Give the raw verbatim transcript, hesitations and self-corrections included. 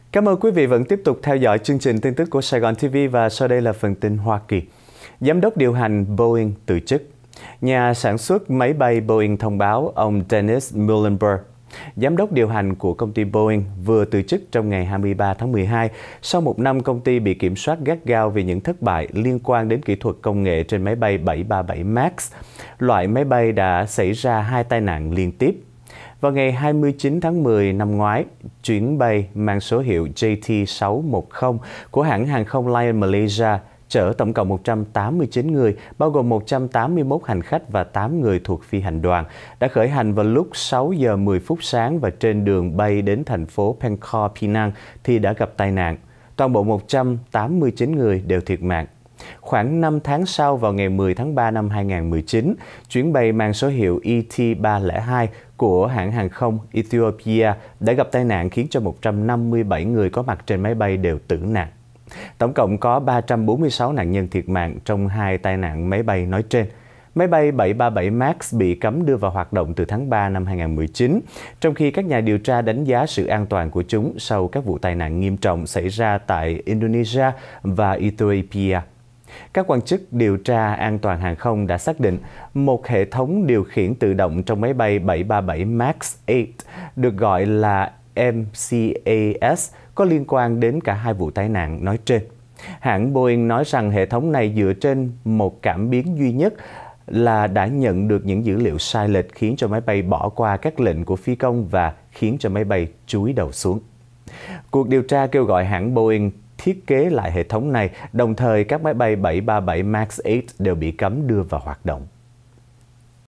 Cảm ơn quý vị vẫn tiếp tục theo dõi chương trình tin tức của Sài Gòn ti vi và sau đây là phần tin Hoa Kỳ. Giám đốc điều hành Boeing từ chức. Nhà sản xuất máy bay Boeing thông báo ông Dennis Muilenburg, giám đốc điều hành của công ty Boeing, vừa từ chức trong ngày hai mươi ba tháng mười hai sau một năm công ty bị kiểm soát gắt gao vì những thất bại liên quan đến kỹ thuật công nghệ trên máy bay bảy ba bảy Max. Loại máy bay đã xảy ra hai tai nạn liên tiếp. Vào ngày hai mươi chín tháng mười năm ngoái, chuyến bay mang số hiệu J T sáu một không của hãng hàng không Lion Malaysia chở tổng cộng một trăm tám mươi chín người, bao gồm một trăm tám mươi mốt hành khách và tám người thuộc phi hành đoàn, đã khởi hành vào lúc sáu giờ mười phút sáng và trên đường bay đến thành phố Pangkor Pinang thì đã gặp tai nạn. Toàn bộ một trăm tám mươi chín người đều thiệt mạng. Khoảng năm tháng sau, vào ngày mười tháng ba năm hai nghìn không trăm mười chín, chuyến bay mang số hiệu E T ba không hai của hãng hàng không Ethiopia đã gặp tai nạn khiến cho một trăm năm mươi bảy người có mặt trên máy bay đều tử nạn. Tổng cộng có ba trăm bốn mươi sáu nạn nhân thiệt mạng trong hai tai nạn máy bay nói trên. Máy bay bảy ba bảy Max bị cấm đưa vào hoạt động từ tháng ba năm hai nghìn không trăm mười chín, trong khi các nhà điều tra đánh giá sự an toàn của chúng sau các vụ tai nạn nghiêm trọng xảy ra tại Indonesia và Ethiopia. Các quan chức điều tra an toàn hàng không đã xác định một hệ thống điều khiển tự động trong máy bay bảy ba bảy Max tám, được gọi là M C A S, có liên quan đến cả hai vụ tai nạn nói trên. Hãng Boeing nói rằng hệ thống này dựa trên một cảm biến duy nhất là đã nhận được những dữ liệu sai lệch khiến cho máy bay bỏ qua các lệnh của phi công và khiến cho máy bay chúi đầu xuống. Cuộc điều tra kêu gọi hãng Boeing thiết kế lại hệ thống này, đồng thời các máy bay bảy ba bảy Max tám đều bị cấm đưa vào hoạt động.